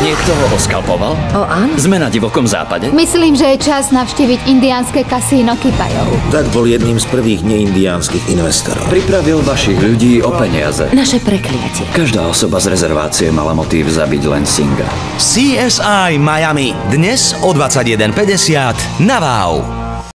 Niekto ho oskalpoval? O, áno. Sme na divokom západe? Myslím, že je čas navštíviť indiánske kasíno Kipajov. Tak bol jedným z prvých neindiánskych investorov. Pripravil vašich ľudí o peniaze. Naše prekliatie. Každá osoba z rezervácie mala motív zabiť len Singa. CSI Miami. Dnes o 21:50 na Wow.